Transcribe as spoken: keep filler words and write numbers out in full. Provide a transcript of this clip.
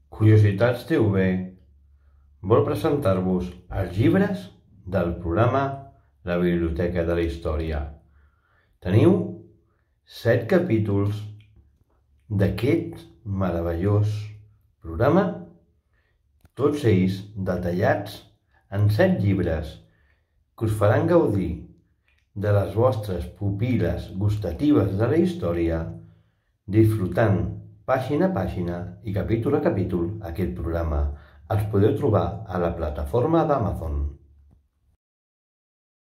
Curiositats T V vol presentar-vos els llibres del programa La Biblioteca de la Història. Teniu set capítols d'aquest meravellós programa, tots ells detallats en set llibres que us faran gaudir de les vostres pupil·les gustatives de la història, disfrutant pàgina a pàgina i capítol a capítol aquest programa. Els podeu trobar a la plataforma d'Amazon.